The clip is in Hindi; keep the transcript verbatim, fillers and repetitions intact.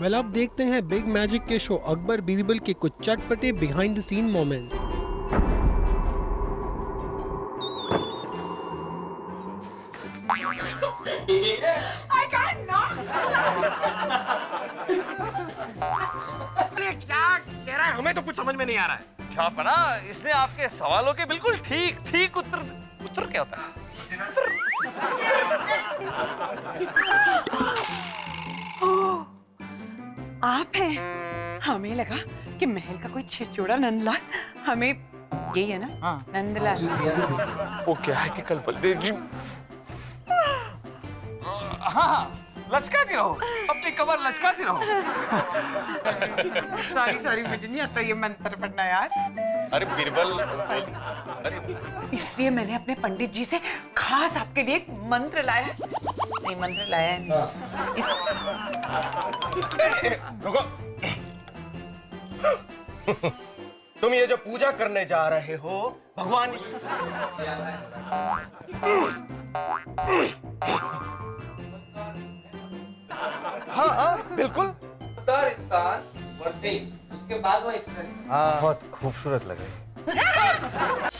वेल अब देखते हैं बिग मैजिक के शो अकबर बीरबल के कुछ चटपटे बिहाइंड द सीन मोमेंट। क्या कह रहा है, हमें तो कुछ समझ में नहीं आ रहा है। छापना, इसने आपके सवालों के बिल्कुल ठीक ठीक उत्तर उत्तर क्या होता है? ओह, आप हैं। हमें लगा कि महल का कोई छिचोड़ा नंदलाल। हमें यही है ना? हाँ। नंदलाल। वो क्या है कि कल बलदेव जी, हाँ हाँ लचकाती रहो, अपनी कमर लचकाती रहो। सॉरी सॉरी, मुझे नहीं आता ये मंत्र पढ़ना यार। अरे बीरबल, अरे इसलिए मैंने अपने पंडित जी से खास आपके लिए एक मंत्र लाया है। नहीं, मंत्र लाया है नहीं। इस... ए, ए, रुको। तुम ये जो पूजा करने जा रहे हो भगवान इस... हाँ हाँ बिल्कुल। इंसान वर्दी, उसके बाद वो इस तरह। हाँ बहुत खूबसूरत लग रही है।